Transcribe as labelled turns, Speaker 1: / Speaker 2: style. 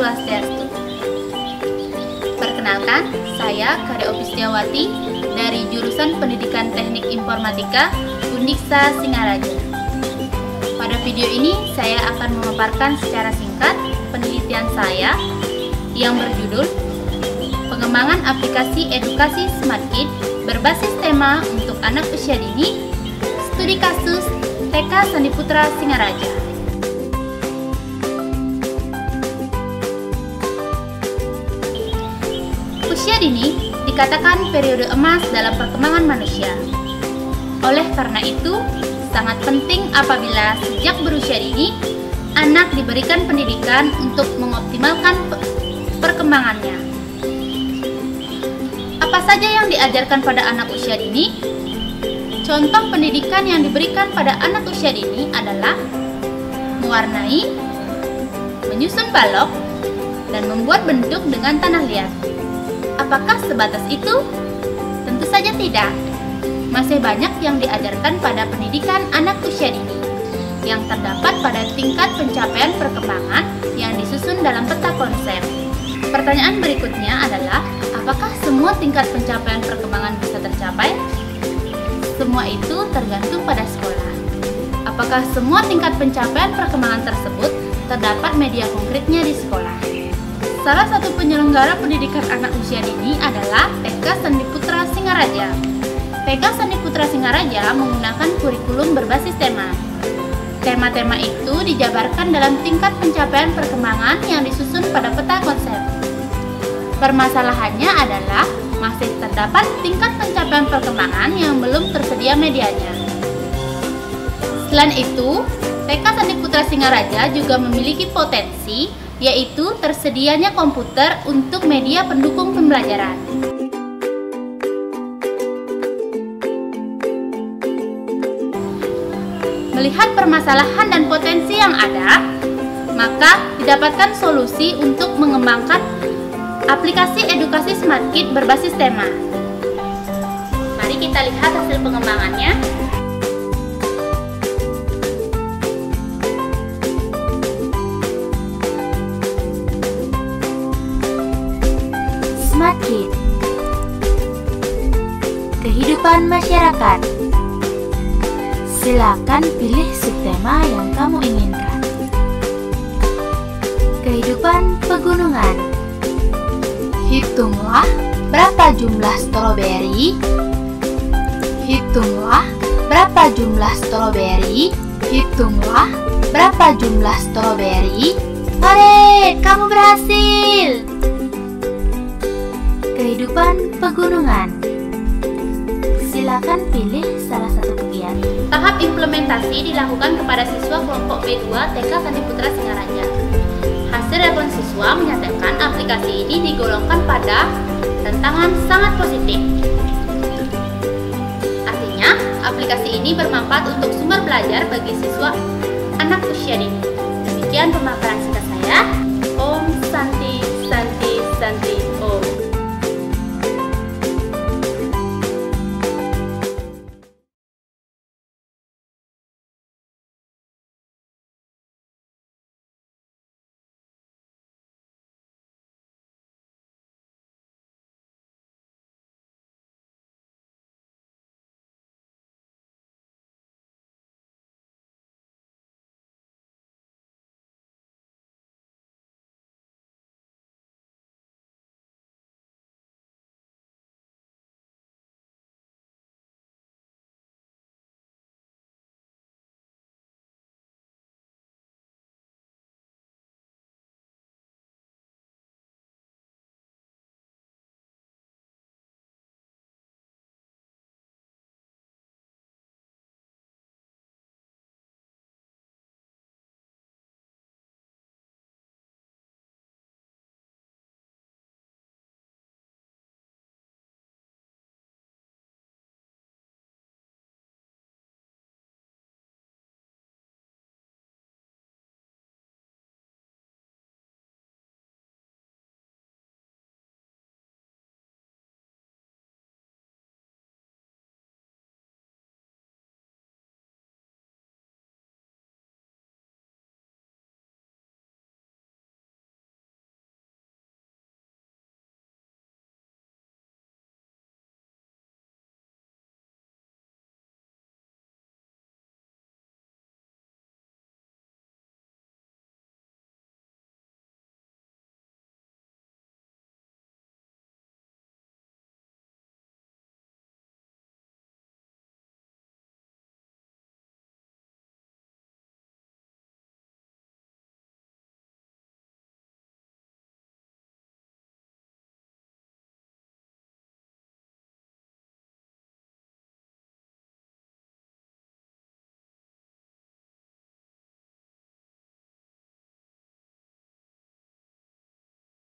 Speaker 1: Swastiastu. Perkenalkan, saya Karya Opistiawati dari jurusan Pendidikan Teknik Informatika Undiksa Singaraja. Pada video ini saya akan memaparkan secara singkat penelitian saya yang berjudul Pengembangan Aplikasi Edukasi Smart Kid berbasis tema untuk anak usia dini, studi kasus TK Sandiputra Singaraja. Usia dini dikatakan periode emas dalam perkembangan manusia. Oleh karena itu, sangat penting apabila sejak berusia dini, anak diberikan pendidikan untuk mengoptimalkan perkembangannya. Apa saja yang diajarkan pada anak usia dini? Contoh pendidikan yang diberikan pada anak usia dini adalah mewarnai, menyusun balok, dan membuat bentuk dengan tanah liat. Apakah sebatas itu? Tentu saja tidak. Masih banyak yang diajarkan pada pendidikan anak usia dini yang terdapat pada tingkat pencapaian perkembangan yang disusun dalam peta konsep. Pertanyaan berikutnya adalah, apakah semua tingkat pencapaian perkembangan bisa tercapai? Semua itu tergantung pada sekolah. Apakah semua tingkat pencapaian perkembangan tersebut terdapat media konkretnya di sekolah? Salah satu penyelenggara pendidikan anak usia dini adalah TK Sandiputra Singaraja. TK Sandiputra Singaraja menggunakan kurikulum berbasis tema. Tema-tema itu dijabarkan dalam tingkat pencapaian perkembangan yang disusun pada peta konsep. Permasalahannya adalah masih terdapat tingkat pencapaian perkembangan yang belum tersedia medianya. Selain itu, TK Sandiputra Singaraja juga memiliki potensi, yaitu tersedianya komputer untuk media pendukung pembelajaran. Melihat permasalahan dan potensi yang ada, maka didapatkan solusi untuk mengembangkan aplikasi edukasi Smart Kid berbasis tema. Mari kita lihat hasil pengembangannya.
Speaker 2: Smart Kid, kehidupan masyarakat. Silakan pilih subtema yang kamu inginkan. Kehidupan pegunungan. Hitunglah berapa jumlah stroberi. Hitunglah berapa jumlah stroberi. Hitunglah berapa jumlah stroberi. Hore, kamu berhasil! Kehidupan pegunungan. Silakan pilih salah satu kegiatan.
Speaker 1: Tahap implementasi dilakukan kepada siswa kelompok B2 TK Sandiputra Singaraja. Hasil respon siswa menyatakan aplikasi ini digolongkan pada tantangan sangat positif. Artinya, aplikasi ini bermanfaat untuk sumber belajar bagi siswa anak usia dini. Demikian pemaparan singkat saya.